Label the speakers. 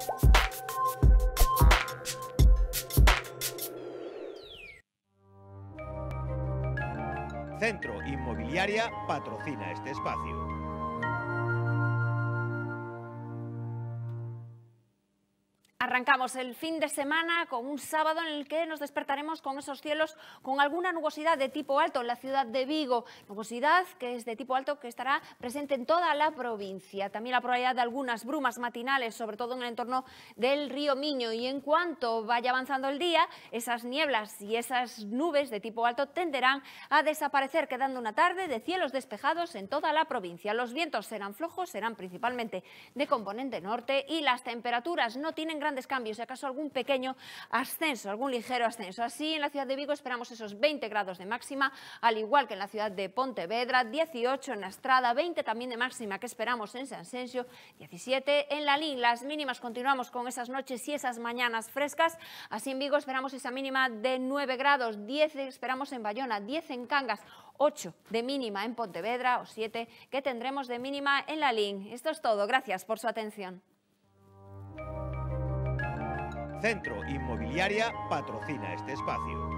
Speaker 1: Centro Inmobiliaria patrocina este espacio.
Speaker 2: Arrancamos el fin de semana con un sábado en el que nos despertaremos con esos cielos con alguna nubosidad de tipo alto en la ciudad de Vigo. Nubosidad que es de tipo alto que estará presente en toda la provincia. También la probabilidad de algunas brumas matinales, sobre todo en el entorno del río Miño. Y en cuanto vaya avanzando el día, esas nieblas y esas nubes de tipo alto tenderán a desaparecer, quedando una tarde de cielos despejados en toda la provincia. Los vientos serán flojos, serán principalmente de componente norte y las temperaturas no tienen grandes cambios, si acaso algún pequeño ascenso, algún ligero ascenso. Así en la ciudad de Vigo esperamos esos 20 grados de máxima, al igual que en la ciudad de Pontevedra, 18 en la Estrada, 20 también de máxima que esperamos en Sanxenxo, 17 en Lalín. Las mínimas continuamos con esas noches y esas mañanas frescas. Así en Vigo esperamos esa mínima de 9 grados, 10 esperamos en Bayona, 10 en Cangas, 8 de mínima en Pontevedra o 7 que tendremos de mínima en Lalín. Esto es todo, gracias por su atención.
Speaker 1: Centro Inmobiliaria patrocina este espacio.